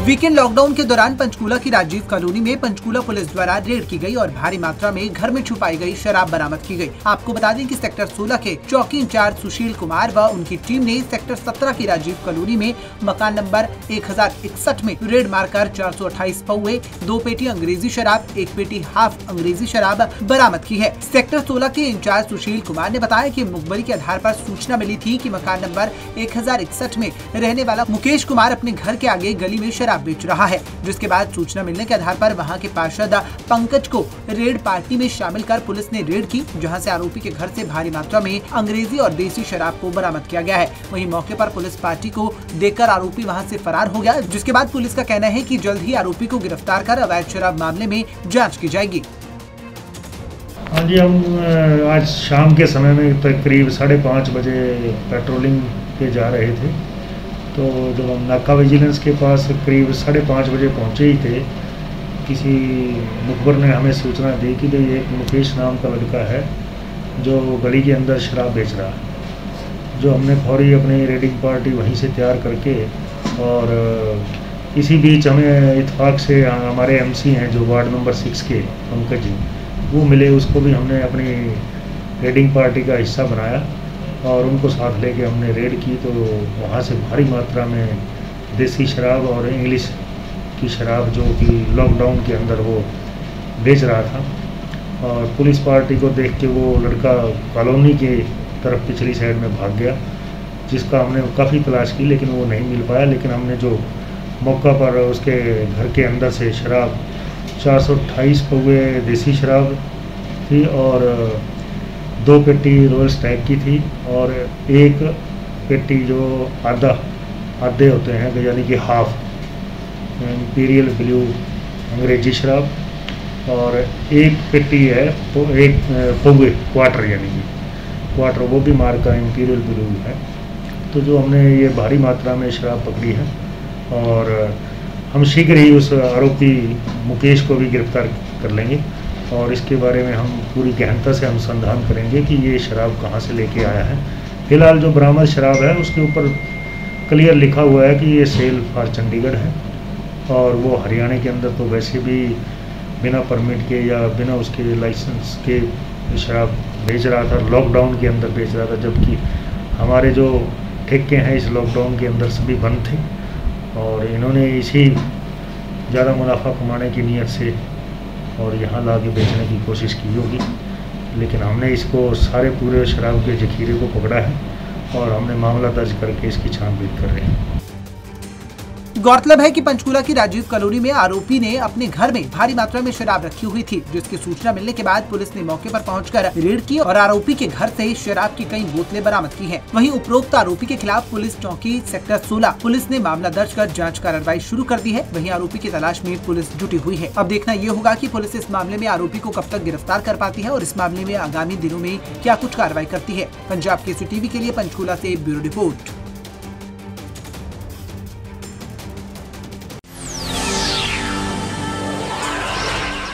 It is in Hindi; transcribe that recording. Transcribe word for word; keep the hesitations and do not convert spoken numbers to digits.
वीकेंड लॉकडाउन के दौरान पंचकूला की राजीव कॉलोनी में पंचकूला पुलिस द्वारा रेड की गई और भारी मात्रा में घर में छुपाई गई शराब बरामद की गई। आपको बता दें कि सेक्टर सोलह के चौकी इंचार्ज सुशील कुमार व उनकी टीम ने सेक्टर सत्रह की राजीव कॉलोनी में मकान नंबर एक हजार इकसठ में रेड मारकर चार सौ अट्ठाईस पौवे, दो पेटी अंग्रेजी शराब, एक पेटी हाफ अंग्रेजी शराब बरामद की है। सेक्टर सोलह के इंचार्ज सुशील कुमार ने बताया कि मुखबरी के आधार पर सूचना मिली थी कि मकान नंबर एक हजार इकसठ में रहने वाला मुकेश कुमार अपने घर के आगे गली में शराब बेच रहा है, जिसके बाद सूचना मिलने के आधार पर वहां के पार्षद पंकज को रेड पार्टी में शामिल कर पुलिस ने रेड की, जहां से आरोपी के घर से भारी मात्रा में अंग्रेजी और देसी शराब को बरामद किया गया है। वहीं मौके पर पुलिस पार्टी को देखकर आरोपी वहां से फरार हो गया, जिसके बाद पुलिस का कहना है कि जल्द ही आरोपी को गिरफ्तार कर अवैध शराब मामले में जाँच की जाएगी। हाँ जी, हम आज शाम के समय में करीब साढ़े पाँच बजे पेट्रोलिंग पे जा रहे थे, तो जब हम नाका विजिलेंस के पास करीब साढ़े पाँच बजे पहुँचे ही थे, किसी मुखबर ने हमें सूचना दी कि भाई एक मुकेश नाम का लड़का है जो गली के अंदर शराब बेच रहा है। जो हमने फौरी अपनी रेडिंग पार्टी वहीं से तैयार करके, और इसी बीच हमें इत्तेफाक से हमारे एमसी हैं जो वार्ड नंबर सिक्स के पंकज जी, वो मिले, उसको भी हमने अपनी रेडिंग पार्टी का हिस्सा बनाया और उनको साथ लेके हमने रेड की। तो वहाँ से भारी मात्रा में देसी शराब और इंग्लिश की शराब जो कि लॉकडाउन के अंदर वो बेच रहा था, और पुलिस पार्टी को देख के वो लड़का कॉलोनी के तरफ पिछली साइड में भाग गया, जिसका हमने काफ़ी तलाश की लेकिन वो नहीं मिल पाया। लेकिन हमने जो मौका पर उसके घर के अंदर से शराब चार सौ अट्ठाईस पौवे देसी शराब थी और दो पेटी रॉयल स्टैग की थी और एक पेटी जो आधा आधे होते हैं यानी कि हाफ इंपीरियल ब्लू अंग्रेजी शराब, और एक पेटी है तो एक पौवे क्वार्टर यानी कि क्वार्टर वो भी मार का इंपीरियल ब्लू है। तो जो हमने ये भारी मात्रा में शराब पकड़ी है और हम शीघ्र ही उस आरोपी मुकेश को भी गिरफ्तार कर लेंगे और इसके बारे में हम पूरी गहनता से अनुसंधान करेंगे कि ये शराब कहाँ से लेके आया है। फिलहाल जो बरामद शराब है उसके ऊपर क्लियर लिखा हुआ है कि ये सेल फॉर चंडीगढ़ है, और वो हरियाणा के अंदर तो वैसे भी बिना परमिट के या बिना उसके लाइसेंस के शराब बेच रहा था, लॉकडाउन के अंदर बेच रहा था, जबकि हमारे जो ठेके हैं इस लॉकडाउन के अंदर सभी बंद थे और इन्होंने इसी ज़्यादा मुनाफा कमाने की नीयत से और यहाँ ला के बेचने की कोशिश की होगी। लेकिन हमने इसको सारे पूरे शराब के जखीरे को पकड़ा है और हमने मामला दर्ज करके इसकी छानबीन कर रहे हैं। गौरतलब है कि पंचकूला की राजीव कॉलोनी में आरोपी ने अपने घर में भारी मात्रा में शराब रखी हुई थी, जिसकी सूचना मिलने के बाद पुलिस ने मौके पर पहुंचकर रेड की और आरोपी के घर से शराब की कई बोतलें बरामद की हैं। वहीं उपरोक्त आरोपी के खिलाफ पुलिस चौकी सेक्टर सोलह पुलिस ने मामला दर्ज कर जांच कार्रवाई शुरू कर दी है। वहीं आरोपी की तलाश में पुलिस जुटी हुई है। अब देखना ये होगा कि पुलिस इस मामले में आरोपी को कब तक गिरफ्तार कर पाती है और इस मामले में आगामी दिनों में क्या कुछ कार्रवाई करती है। पंजाब केसरी टीवी के लिए पंचकूला से ब्यूरो रिपोर्ट।